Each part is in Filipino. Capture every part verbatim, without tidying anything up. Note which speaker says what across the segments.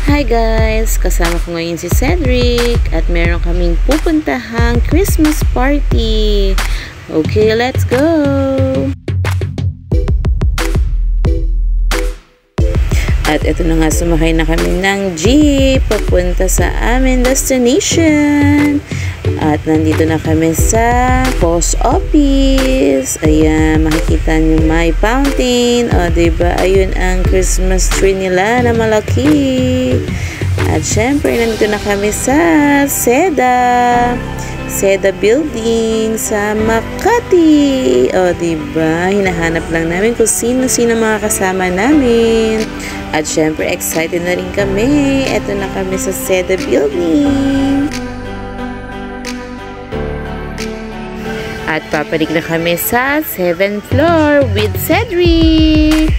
Speaker 1: Hi guys! Kasama ko ngayon si Cedric at meron kaming pupuntahang Christmas party. Okay, let's go! At ito na nga, sumakay na kami ng jeep papunta sa aming destination. At nandito na kami sa post office. Ayan, makikita niyo may fountain. O, diba? Ayun ang Christmas tree nila na malaki. At syempre, nandito na kami sa seda. Seda building sa Makati. O, diba? Hinahanap lang namin kung sino-sino mga kasama namin. At syempre, excited na rin kami. Ito na kami sa seda building. At papalik na kami sa seventh floor with Cedric.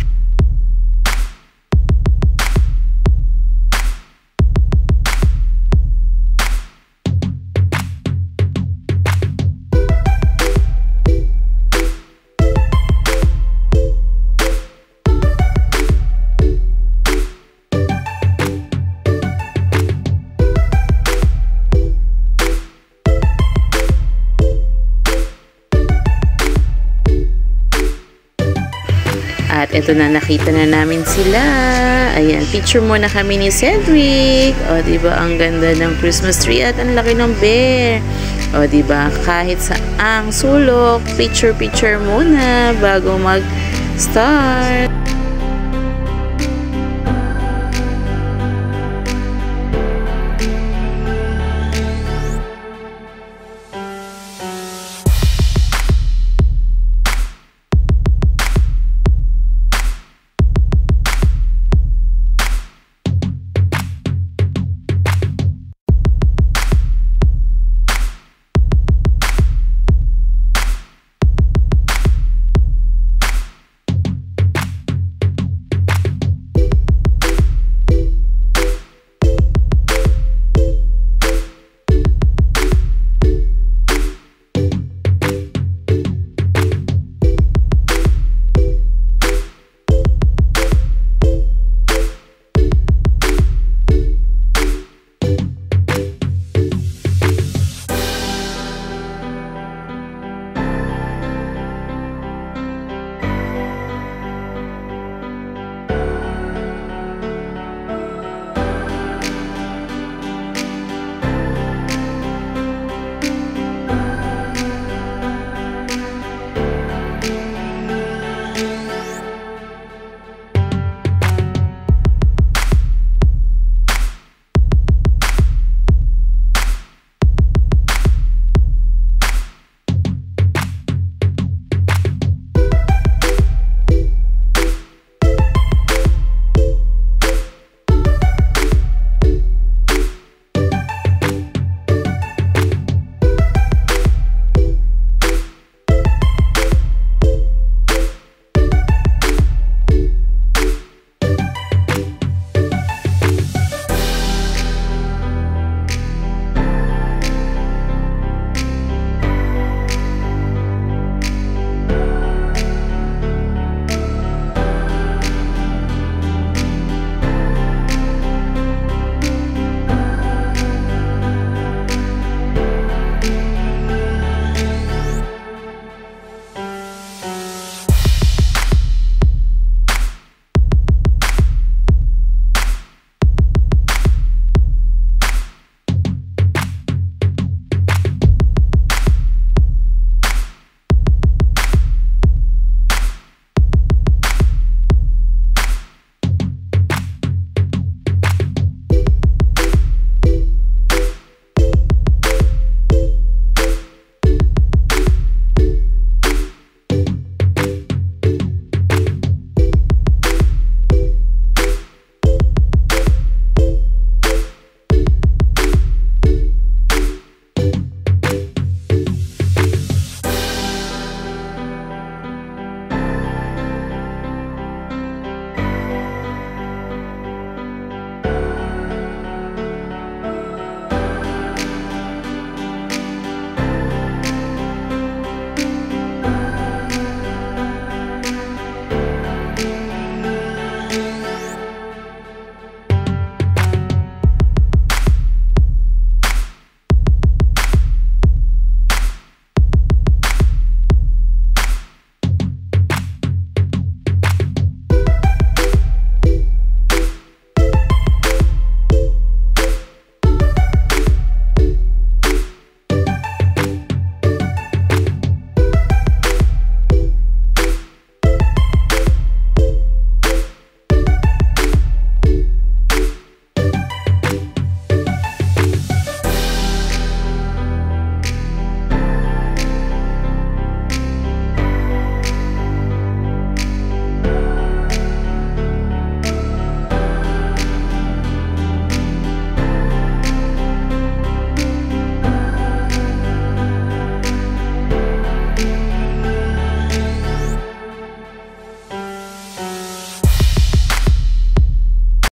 Speaker 1: At ito na, nakita na namin sila. Ayan, picture muna kami ni Cedric. O, diba, ang ganda ng Christmas tree at ang laki ng bear. O, diba, kahit saang sulok, picture-picture muna bago mag-start.